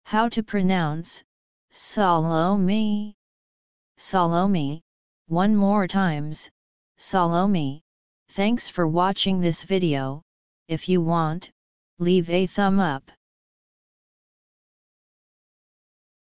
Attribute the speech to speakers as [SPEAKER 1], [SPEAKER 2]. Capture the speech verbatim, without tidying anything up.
[SPEAKER 1] How to pronounce Salomi? Salomi, one more times, Salomi. Thanks for watching this video. If you want, leave a thumb up.